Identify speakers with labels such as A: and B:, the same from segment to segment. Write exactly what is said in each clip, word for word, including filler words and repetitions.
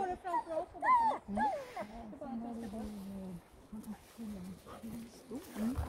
A: det framför oss och bakom. Mm. Det är bara att jag ska på. Mm.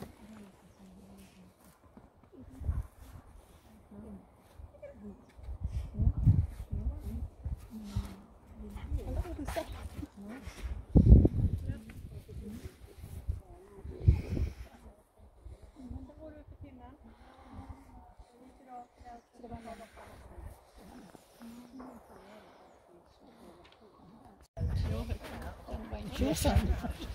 A: Intressant.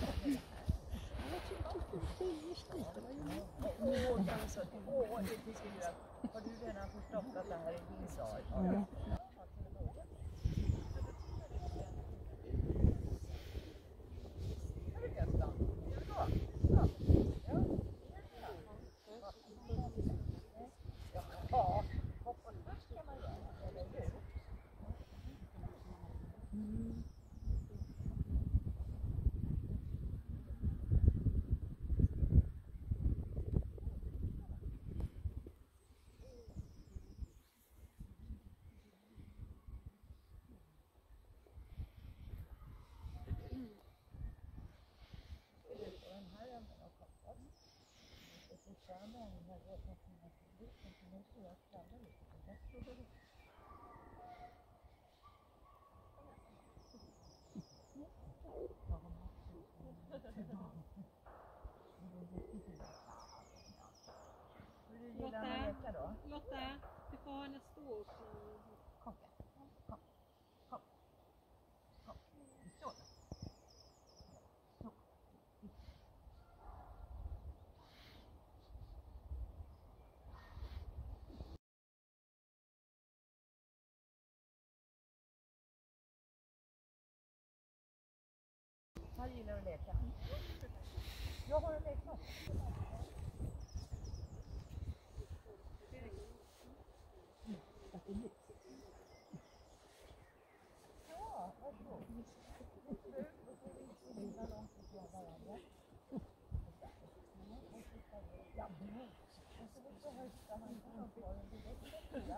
B: Har du redan förstått att det här är din sak?
A: Lotta, Lotta, du får ha en stor kaka. Kom, kom, kom. Så. Så.
B: Här gillar att leka. Jag har en leksak. Ja, varsågod. Då får vi vinna långt ifrån varandra. Ja, och så lite högsta handen och får en direkt sida.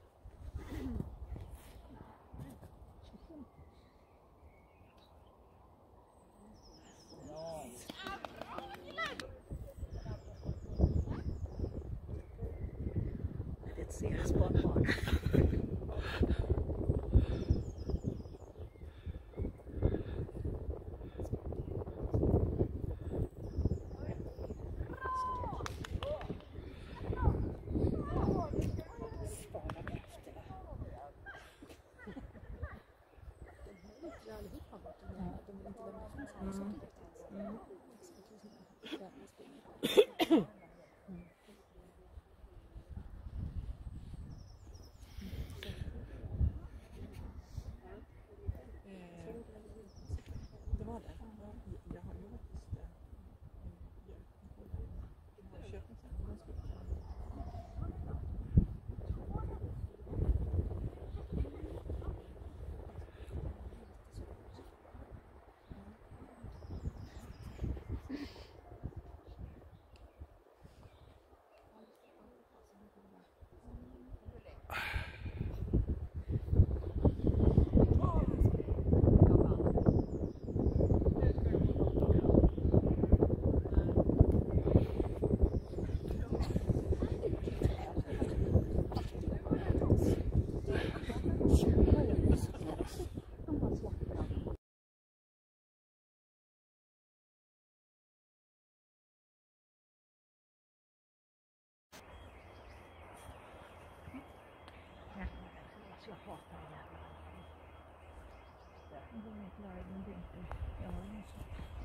C: Det ser spontant. Jag hatar det här. De är inte lärare, men det är inte... Jag har ingen så.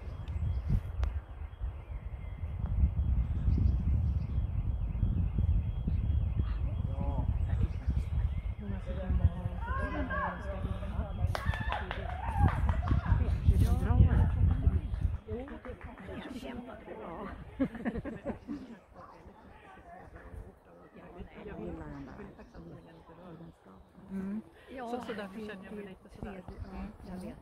C: Ja. Hon har fått en här för tiden när man ska vinna. Det är bra. Jo, jag kämpade bra. Jag gillar den där. Mm. Ja, så, så därför känner jag mig lite sådär. Mm. Jag vet.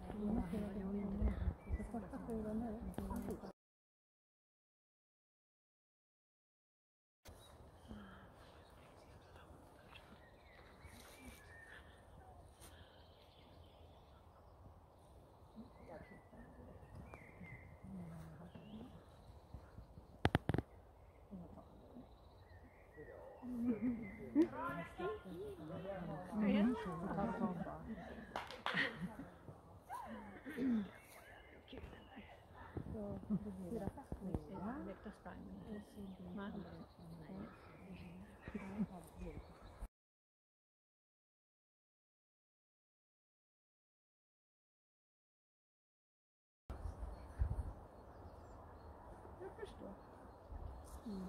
C: så fyra vecka sprang. Va?
B: Jag förstår.
C: Mm.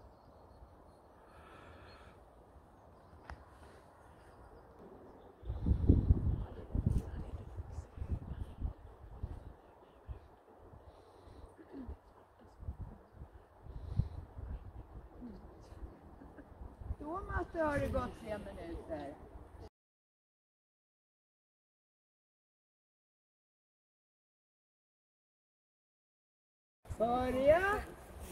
B: Då Matte har det gått tre minuter. Börja.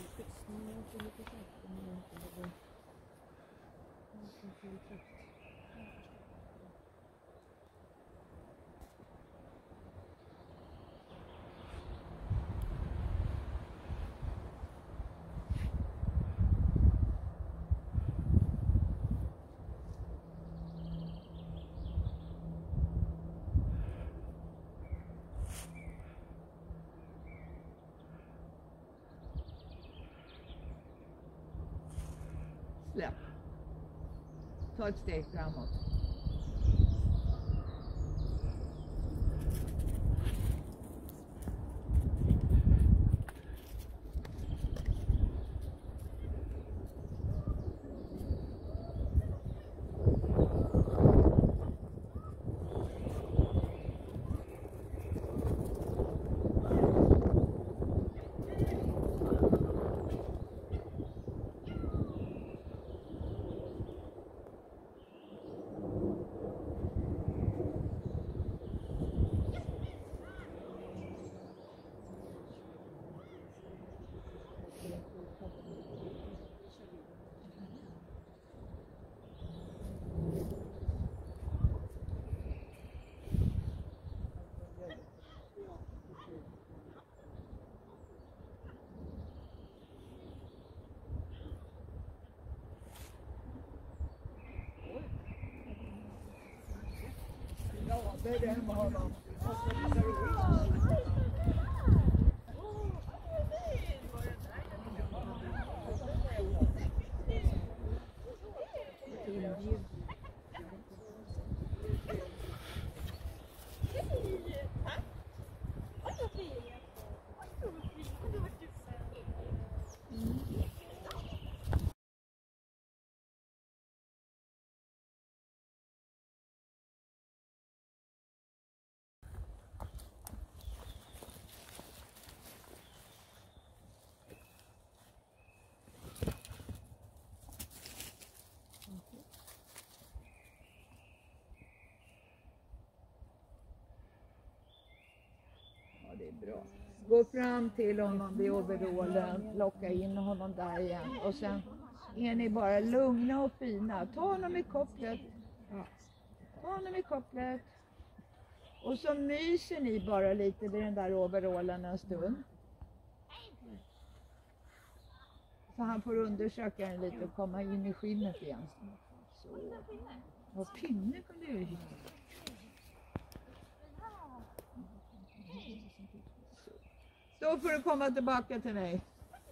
B: Släpp. Ta ett steg framåt. Ja, det är det med honom. Ja, det är bra. Gå fram till honom vid overallen, locka in honom där igen. Och sen är ni bara lugna och fina. Ta honom i kopplet. Ja. Ta honom i kopplet. Och så myser ni bara lite vid den där overallen en stund. Så han får undersöka den lite och komma in i skinnet igen. Så. Och pinne kunde jag ju hitta. Då får du komma tillbaka till mig.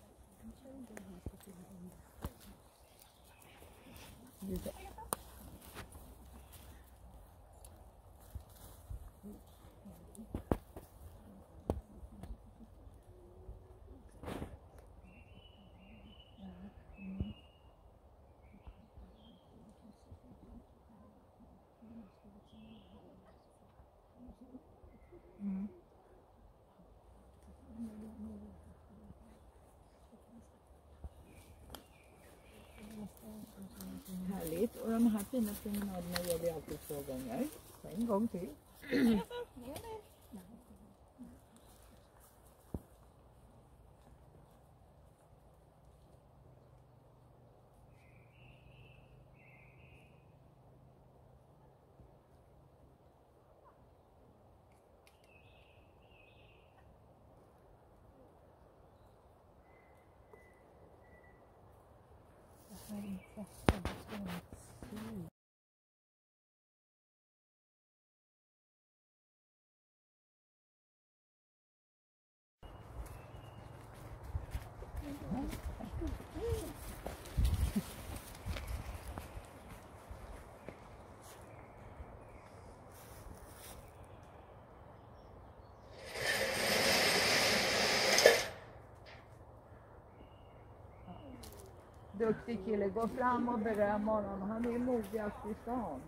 B: Mm. Härligt. Och de här fina promenaderna gör vi alltid två gånger. Så en gång till.
C: Det här är intressen. Det ska man se.
B: Duktig kille. Gå fram och beröm honom. Han är modigast i stan.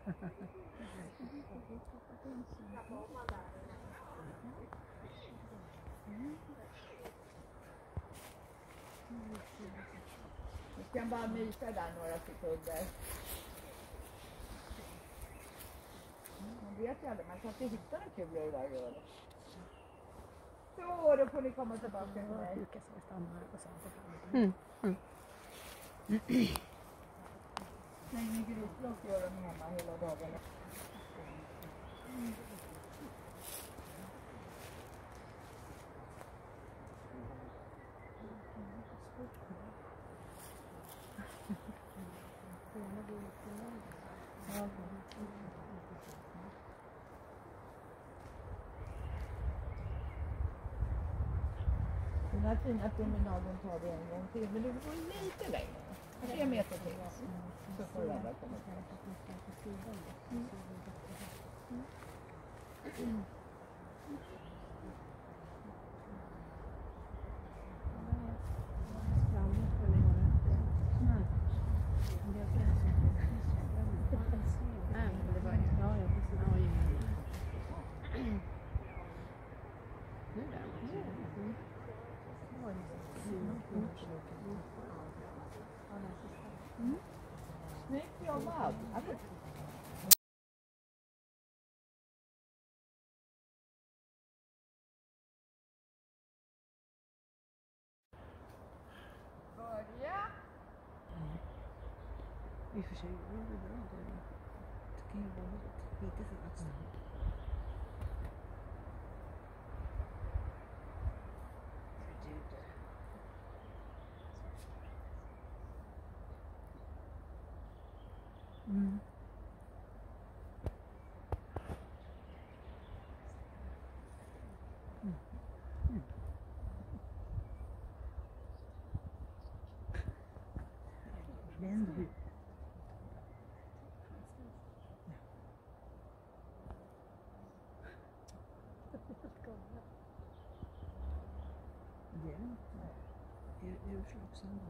B: Vi kan bara mysa där några sekunder. Man vet ju aldrig, man kan inte hitta någon kul i det där röret. Så, då får ni komma tillbaka till mig.
C: Lukas ska stanna och sen så fram. Mm. Mm.
B: Slänger grislock gör de hemma hela dagarna. Mm. Den här fina promenaden tar vi en gång till, men det går lite längre. Tre meter till. Så får du alla komma till. Mm. Mm. Mm. Snyggt jobbat! Börja!
C: I och för sig, det är bra. Det kan ju vara lite för att stanna. Mm. Mm. Mm. Vänd huvudet. Det är en överslagsam.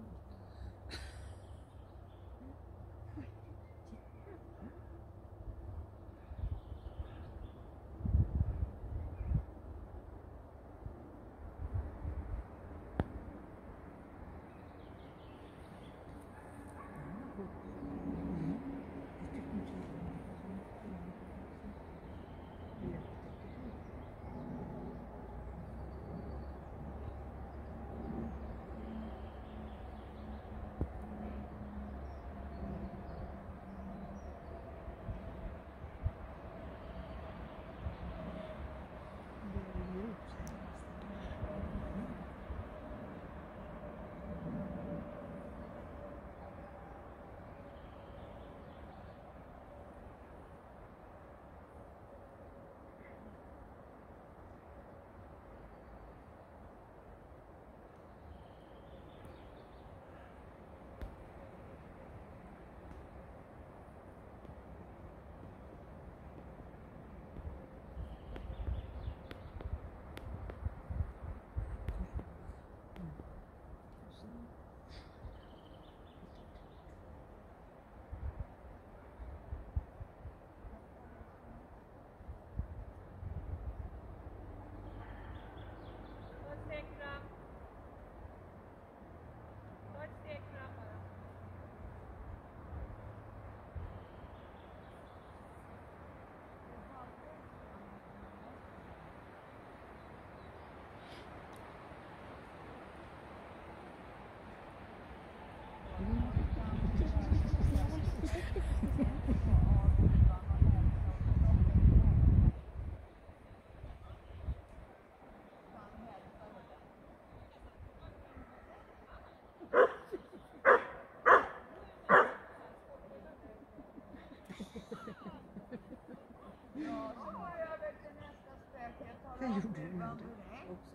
C: Det gjorde du också.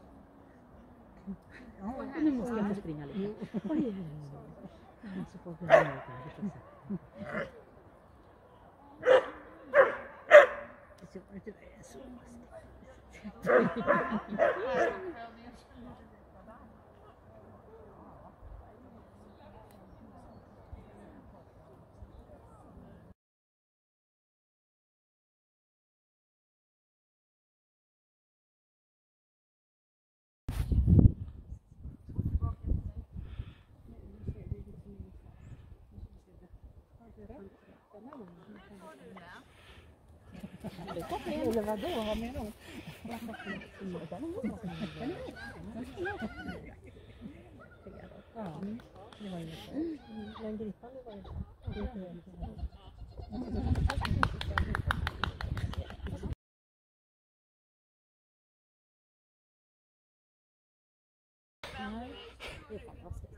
C: Ja, nu måste jag få springa lite. Oj, så får vi höra det. Det var inte så mastigt. Eller vadå? Vad menar du? Ja, det var ju mycket. Den gripande var ju Nej, det är fantastiskt.